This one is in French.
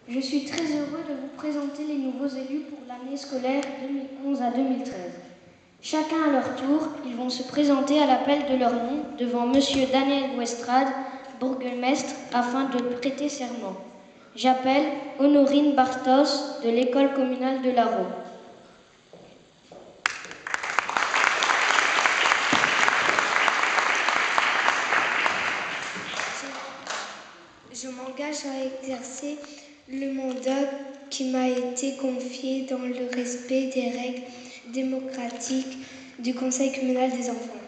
Je suis très heureux de vous présenter les nouveaux élus pour l'année scolaire 2011 à 2013. Chacun à leur tour, ils vont se présenter à l'appel de leur nom devant Monsieur Daniel Westrade, bourgmestre, afin de prêter serment. J'appelle Honorine Bartos de l'école communale de l'Arro. Je m'engage à exercer le mandat qui m'a été confié dans le respect des règles démocratiques du Conseil communal des enfants.